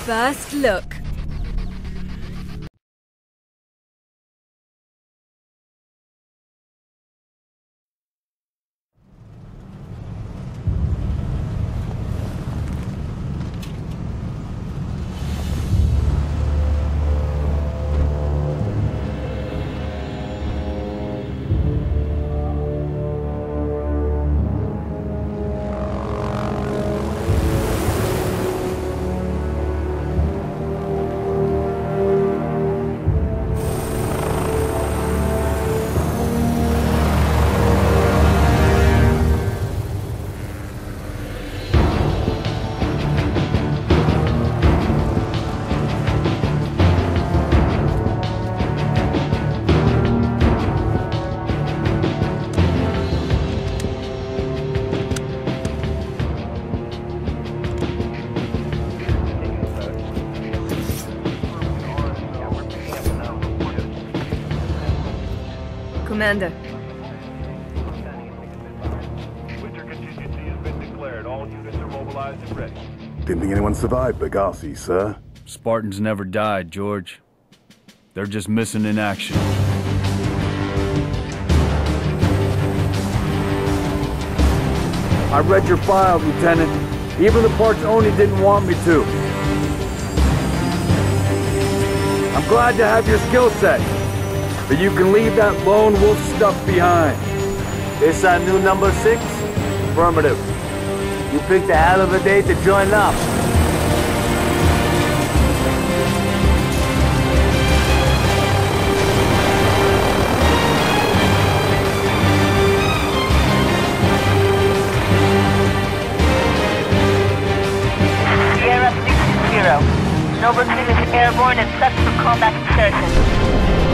First look. Commander. Winter contingency has been declared. All units are mobilized and ready. Didn't think anyone survived Benghazi, sir. Spartans never died, George. They're just missing in action. I read your file, Lieutenant. Even the parts Oni didn't want me to. I'm glad to have your skill set, but you can leave that lone wolf stuff behind. This our new number 6? Affirmative. You picked a hell of a day to join up. Sierra 6-0. Nova Team is airborne and set for combat insertion.